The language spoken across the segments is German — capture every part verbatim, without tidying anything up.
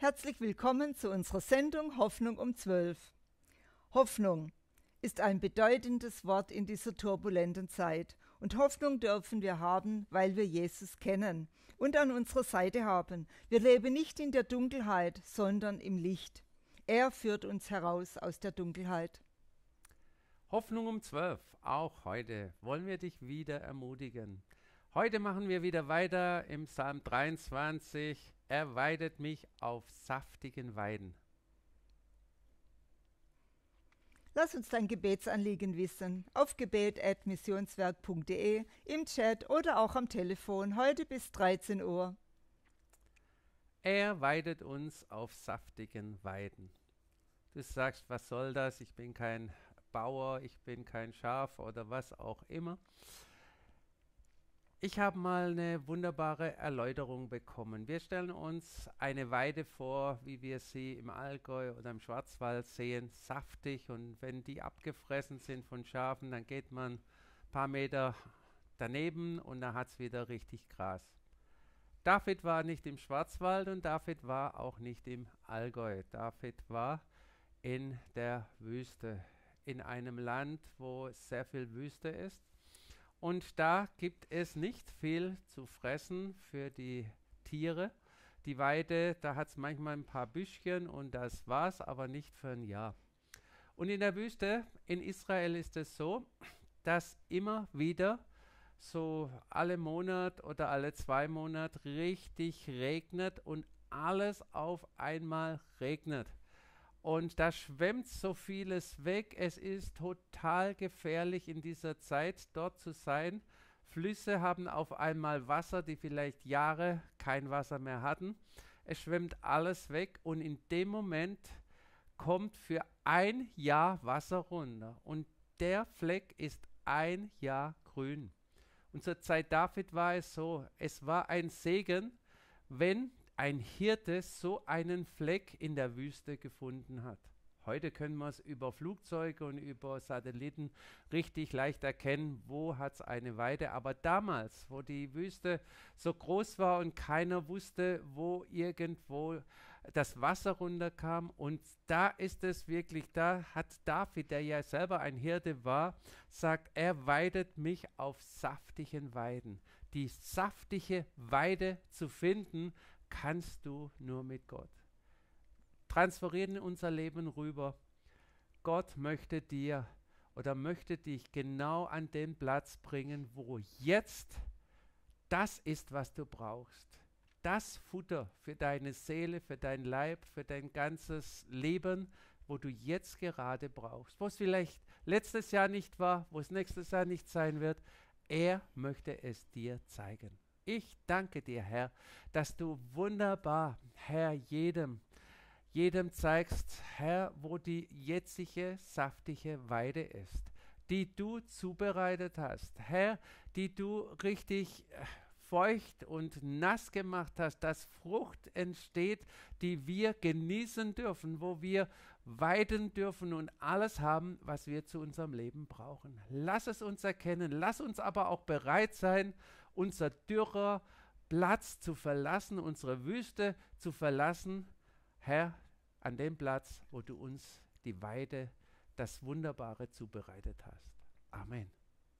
Herzlich willkommen zu unserer Sendung Hoffnung um zwölf. Hoffnung ist ein bedeutendes Wort in dieser turbulenten Zeit. Und Hoffnung dürfen wir haben, weil wir Jesus kennen und an unserer Seite haben. Wir leben nicht in der Dunkelheit, sondern im Licht. Er führt uns heraus aus der Dunkelheit. Hoffnung um zwölf. Auch heute wollen wir dich wieder ermutigen. Heute machen wir wieder weiter im Psalm dreiundzwanzig. Er weidet mich auf saftigen Weiden. Lass uns dein Gebetsanliegen wissen. Auf gebet at missionswerk punkt de, im Chat oder auch am Telefon, heute bis dreizehn Uhr. Er weidet uns auf saftigen Weiden. Du sagst, was soll das? Ich bin kein Bauer, ich bin kein Schaf oder was auch immer. Ich habe mal eine wunderbare Erläuterung bekommen. Wir stellen uns eine Weide vor, wie wir sie im Allgäu oder im Schwarzwald sehen, saftig, und wenn die abgefressen sind von Schafen, dann geht man ein paar Meter daneben und da hat es wieder richtig Gras. David war nicht im Schwarzwald und David war auch nicht im Allgäu. David war in der Wüste, in einem Land, wo sehr viel Wüste ist. Und da gibt es nicht viel zu fressen für die Tiere. Die Weide, da hat es manchmal ein paar Büschchen und das war's, aber nicht für ein Jahr. Und in der Wüste in Israel ist es so, dass immer wieder so alle Monat oder alle zwei Monate richtig regnet und alles auf einmal regnet. Und da schwemmt so vieles weg. Es ist total gefährlich in dieser Zeit dort zu sein. Flüsse haben auf einmal Wasser, die vielleicht Jahre kein Wasser mehr hatten. Es schwemmt alles weg und in dem Moment kommt für ein Jahr Wasser runter. Und der Fleck ist ein Jahr grün. Und zur Zeit David war es so, es war ein Segen, wenn ein Hirte so einen Fleck in der Wüste gefunden hat. Heute können wir es über Flugzeuge und über Satelliten richtig leicht erkennen, wo hat es eine Weide. Aber damals, wo die Wüste so groß war und keiner wusste, wo irgendwo das Wasser runterkam, und da ist es wirklich, da hat David, der ja selber ein Hirte war, sagt, er weidet mich auf saftigen Weiden. Die saftige Weide zu finden, kannst du nur mit Gott. Transferieren in unser Leben rüber. Gott möchte dir oder möchte dich genau an den Platz bringen, wo jetzt das ist, was du brauchst. Das Futter für deine Seele, für dein Leib, für dein ganzes Leben, wo du jetzt gerade brauchst. Wo es vielleicht letztes Jahr nicht war, wo es nächstes Jahr nicht sein wird. Er möchte es dir zeigen. Ich danke dir, Herr, dass du wunderbar, Herr, jedem, jedem zeigst, Herr, wo die jetzige saftige Weide ist, die du zubereitet hast, Herr, die du richtig feucht und nass gemacht hast, dass Frucht entsteht, die wir genießen dürfen, wo wir weiden dürfen und alles haben, was wir zu unserem Leben brauchen. Lass es uns erkennen, lass uns aber auch bereit sein, unser dürrer Platz zu verlassen, unsere Wüste zu verlassen, Herr, an dem Platz, wo du uns die Weide, das Wunderbare zubereitet hast. Amen.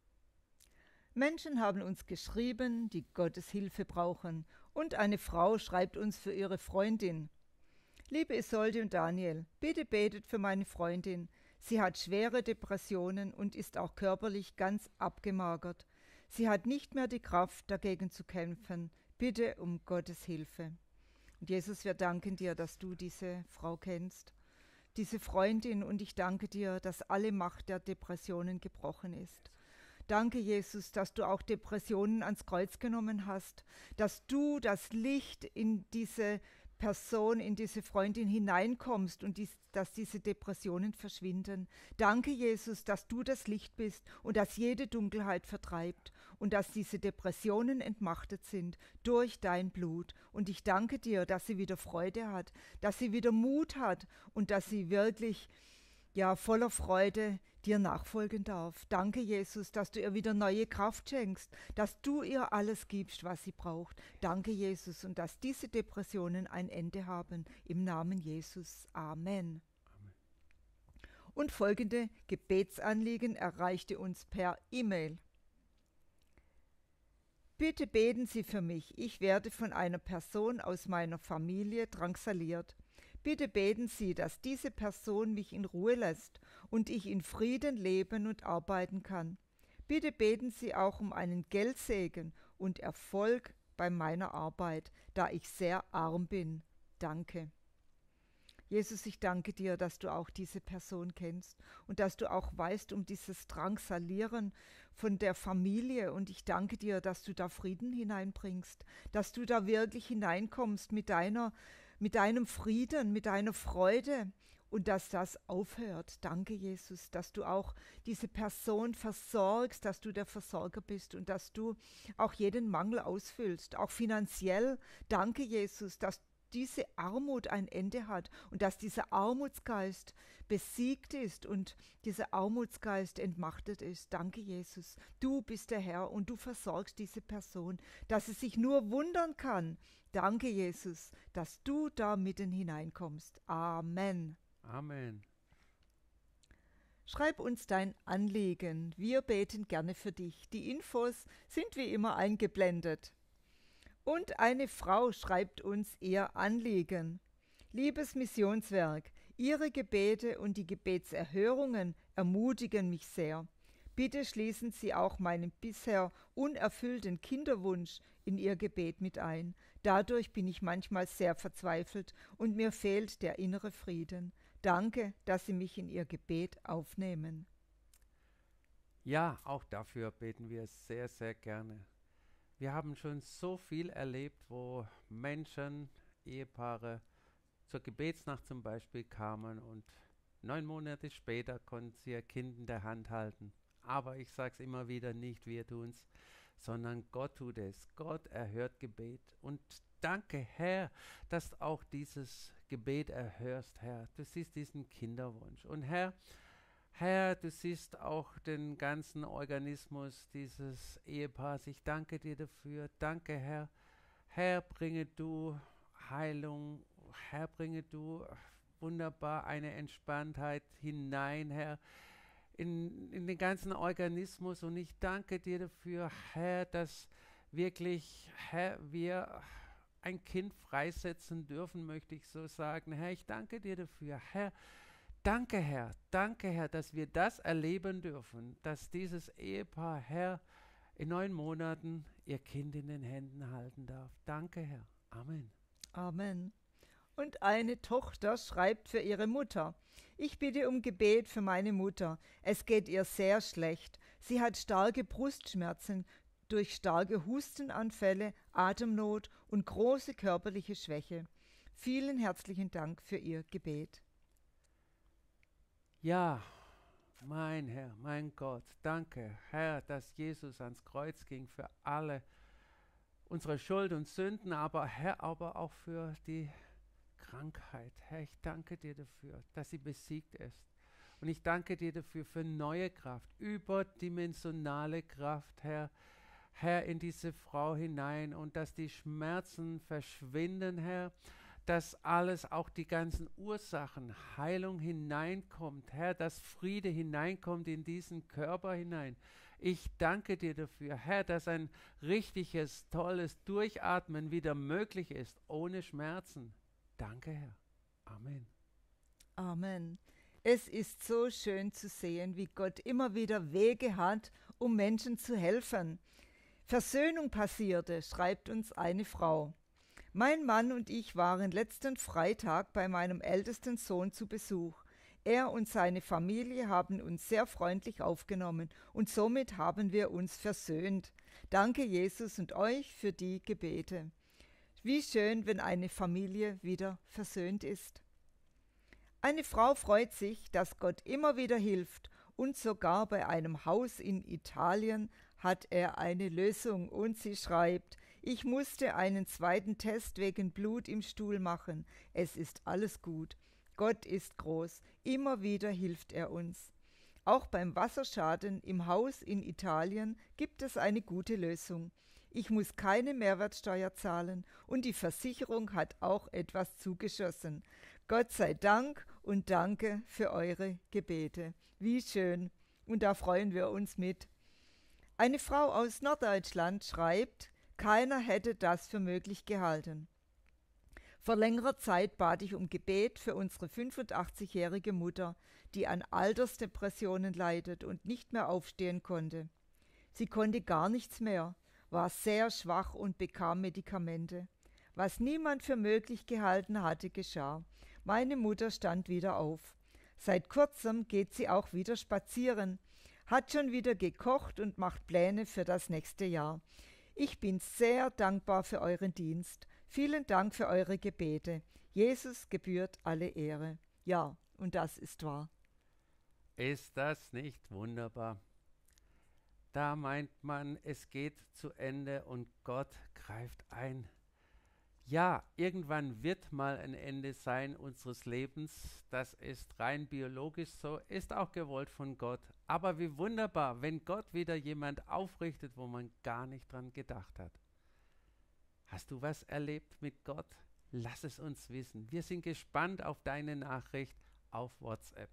Menschen haben uns geschrieben, die Gottes Hilfe brauchen. Und eine Frau schreibt uns für ihre Freundin. Liebe Isolde und Daniel, bitte betet für meine Freundin. Sie hat schwere Depressionen und ist auch körperlich ganz abgemagert. Sie hat nicht mehr die Kraft, dagegen zu kämpfen. Bitte um Gottes Hilfe. Und Jesus, wir danken dir, dass du diese Frau kennst, diese Freundin, und ich danke dir, dass alle Macht der Depressionen gebrochen ist. Danke, Jesus, dass du auch Depressionen ans Kreuz genommen hast, dass du das Licht in diese Person, in diese Freundin hineinkommst und dies, dass diese Depressionen verschwinden. Danke, Jesus, dass du das Licht bist und dass jede Dunkelheit vertreibt und dass diese Depressionen entmachtet sind durch dein Blut. Und ich danke dir, dass sie wieder Freude hat, dass sie wieder Mut hat und dass sie wirklich ja, voller Freude dir nachfolgen darf. Danke, Jesus, dass du ihr wieder neue Kraft schenkst, dass du ihr alles gibst, was sie braucht. Danke, Jesus, und dass diese Depressionen ein Ende haben. Im Namen Jesus. Amen. Amen. Und folgende Gebetsanliegen erreichte uns per E-Mail. Bitte beten Sie für mich. Ich werde von einer Person aus meiner Familie drangsaliert. Bitte beten Sie, dass diese Person mich in Ruhe lässt und ich in Frieden leben und arbeiten kann. Bitte beten Sie auch um einen Geldsegen und Erfolg bei meiner Arbeit, da ich sehr arm bin. Danke. Jesus, ich danke dir, dass du auch diese Person kennst und dass du auch weißt um dieses Drangsalieren von der Familie. Und ich danke dir, dass du da Frieden hineinbringst, dass du da wirklich hineinkommst mit deiner mit deinem Frieden, mit deiner Freude und dass das aufhört. Danke, Jesus, dass du auch diese Person versorgst, dass du der Versorger bist und dass du auch jeden Mangel ausfüllst, auch finanziell. Danke, Jesus, dass diese Armut ein Ende hat und dass dieser Armutsgeist besiegt ist und dieser Armutsgeist entmachtet ist. Danke, Jesus. Du bist der Herr und du versorgst diese Person, dass sie sich nur wundern kann. Danke, Jesus, dass du da mitten hineinkommst. Amen. Amen. Schreib uns dein Anliegen. Wir beten gerne für dich. Die Infos sind wie immer eingeblendet. Und eine Frau schreibt uns ihr Anliegen. Liebes Missionswerk, Ihre Gebete und die Gebetserhörungen ermutigen mich sehr. Bitte schließen Sie auch meinen bisher unerfüllten Kinderwunsch in Ihr Gebet mit ein. Dadurch bin ich manchmal sehr verzweifelt und mir fehlt der innere Frieden. Danke, dass Sie mich in Ihr Gebet aufnehmen. Ja, auch dafür beten wir sehr, sehr gerne. Wir haben schon so viel erlebt, wo Menschen, Ehepaare zur Gebetsnacht zum Beispiel kamen und neun Monate später konnten sie ihr Kind in der Hand halten. Aber ich sage es immer wieder, nicht wir tun's, sondern Gott tut es. Gott erhört Gebet. Und danke, Herr, dass du auch dieses Gebet erhörst, Herr. Du siehst diesen Kinderwunsch. Und Herr, Herr, du siehst auch den ganzen Organismus dieses Ehepaars. Ich danke dir dafür. Danke, Herr. Herr, bringe du Heilung. Herr, bringe du wunderbar eine Entspanntheit hinein, Herr, in, in den ganzen Organismus. Und ich danke dir dafür, Herr, dass wirklich, Herr, wir ein Kind freisetzen dürfen, möchte ich so sagen. Herr, ich danke dir dafür, Herr. Danke, Herr, danke, Herr, dass wir das erleben dürfen, dass dieses Ehepaar, Herr, in neun Monaten ihr Kind in den Händen halten darf. Danke, Herr. Amen. Amen. Und eine Tochter schreibt für ihre Mutter. Ich bitte um Gebet für meine Mutter. Es geht ihr sehr schlecht. Sie hat starke Brustschmerzen durch starke Hustenanfälle, Atemnot und große körperliche Schwäche. Vielen herzlichen Dank für Ihr Gebet. Ja, mein Herr, mein Gott, danke, Herr, dass Jesus ans Kreuz ging für alle unsere Schuld und Sünden, aber Herr, aber auch für die Krankheit. Herr, ich danke dir dafür, dass sie besiegt ist. Und ich danke dir dafür für neue Kraft, überdimensionale Kraft, Herr, Herr, in diese Frau hinein und dass die Schmerzen verschwinden, Herr, dass alles, auch die ganzen Ursachen, Heilung hineinkommt, Herr, dass Friede hineinkommt in diesen Körper hinein. Ich danke dir dafür, Herr, dass ein richtiges, tolles Durchatmen wieder möglich ist, ohne Schmerzen. Danke, Herr. Amen. Amen. Es ist so schön zu sehen, wie Gott immer wieder Wege hat, um Menschen zu helfen. Versöhnung passierte, schreibt uns eine Frau. Mein Mann und ich waren letzten Freitag bei meinem ältesten Sohn zu Besuch. Er und seine Familie haben uns sehr freundlich aufgenommen und somit haben wir uns versöhnt. Danke Jesus und euch für die Gebete. Wie schön, wenn eine Familie wieder versöhnt ist. Eine Frau freut sich, dass Gott immer wieder hilft und sogar bei einem Haus in Italien hat er eine Lösung und sie schreibt: Ich musste einen zweiten Test wegen Blut im Stuhl machen. Es ist alles gut. Gott ist groß, immer wieder hilft er uns. Auch beim Wasserschaden im Haus in Italien gibt es eine gute Lösung. Ich muss keine Mehrwertsteuer zahlen und die Versicherung hat auch etwas zugeschossen. Gott sei Dank und danke für eure Gebete. Wie schön. Und da freuen wir uns mit. Eine Frau aus Norddeutschland schreibt, keiner hätte das für möglich gehalten. Vor längerer Zeit bat ich um Gebet für unsere fünfundachtzigjährige Mutter, die an Altersdepressionen leidet und nicht mehr aufstehen konnte. Sie konnte gar nichts mehr, war sehr schwach und bekam Medikamente. Was niemand für möglich gehalten hatte, geschah. Meine Mutter stand wieder auf. Seit kurzem geht sie auch wieder spazieren, hat schon wieder gekocht und macht Pläne für das nächste Jahr. Ich bin sehr dankbar für euren Dienst. Vielen Dank für eure Gebete. Jesus gebührt alle Ehre. Ja, und das ist wahr. Ist das nicht wunderbar? Da meint man, es geht zu Ende und Gott greift ein. Ja, irgendwann wird mal ein Ende sein unseres Lebens. Das ist rein biologisch so, ist auch gewollt von Gott. Aber wie wunderbar, wenn Gott wieder jemand aufrichtet, wo man gar nicht dran gedacht hat. Hast du was erlebt mit Gott? Lass es uns wissen. Wir sind gespannt auf deine Nachricht auf WhatsApp.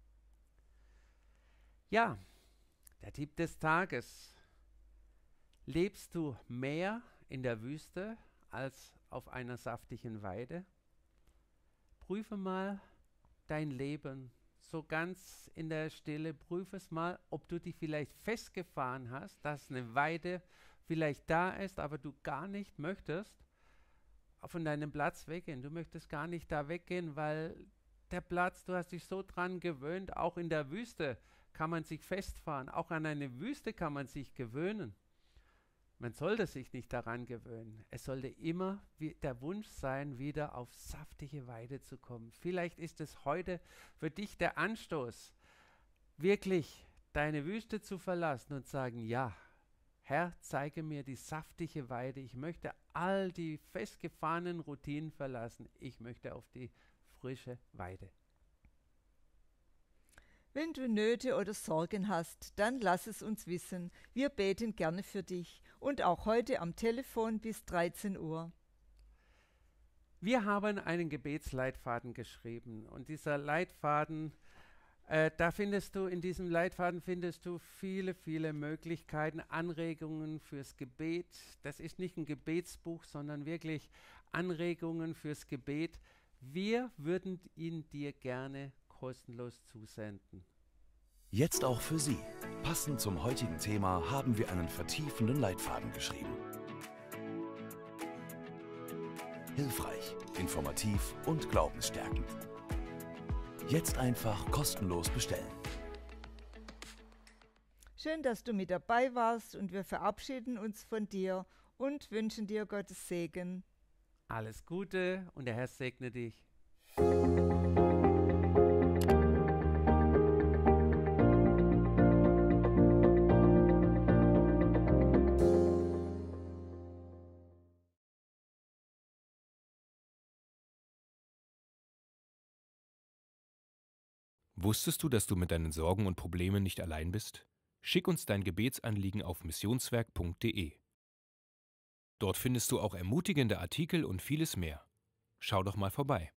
Ja, der Tipp des Tages. Lebst du mehr in der Wüste als auf einer saftigen Weide? Prüfe mal dein Leben so ganz in der Stille. Prüfe es mal, ob du dich vielleicht festgefahren hast, dass eine Weide vielleicht da ist, aber du gar nicht möchtest von deinem Platz weggehen. Du möchtest gar nicht da weggehen, weil der Platz, du hast dich so dran gewöhnt, auch in der Wüste kann man sich festfahren. Auch an eine Wüste kann man sich gewöhnen. Man sollte sich nicht daran gewöhnen. Es sollte immer wie der Wunsch sein, wieder auf saftige Weide zu kommen. Vielleicht ist es heute für dich der Anstoß, wirklich deine Wüste zu verlassen und sagen, ja, Herr, zeige mir die saftige Weide. Ich möchte all die festgefahrenen Routinen verlassen. Ich möchte auf die frische Weide. Wenn du Nöte oder Sorgen hast, dann lass es uns wissen. Wir beten gerne für dich und auch heute am Telefon bis dreizehn Uhr. Wir haben einen Gebetsleitfaden geschrieben und dieser Leitfaden, äh, da findest du, in diesem Leitfaden findest du viele, viele Möglichkeiten, Anregungen fürs Gebet. Das ist nicht ein Gebetsbuch, sondern wirklich Anregungen fürs Gebet. Wir würden ihn dir gerne kostenlos zusenden. Jetzt auch für Sie. Passend zum heutigen Thema haben wir einen vertiefenden Leitfaden geschrieben. Hilfreich, informativ und glaubensstärkend. Jetzt einfach kostenlos bestellen. Schön, dass du mit dabei warst und wir verabschieden uns von dir und wünschen dir Gottes Segen. Alles Gute und der Herr segne dich. Wusstest du, dass du mit deinen Sorgen und Problemen nicht allein bist? Schick uns dein Gebetsanliegen auf missionswerk punkt de. Dort findest du auch ermutigende Artikel und vieles mehr. Schau doch mal vorbei.